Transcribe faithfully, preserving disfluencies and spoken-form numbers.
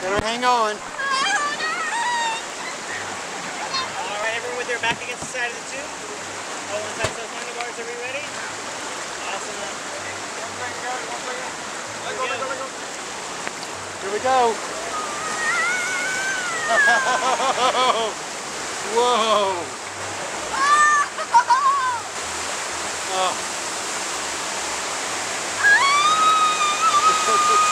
Better hang on. Alright, everyone with their back against the side of the tube. Hold on tight to those handlebars. Are we ready? Awesome. One second, guys. One second. Here we go. Whoa. Oh.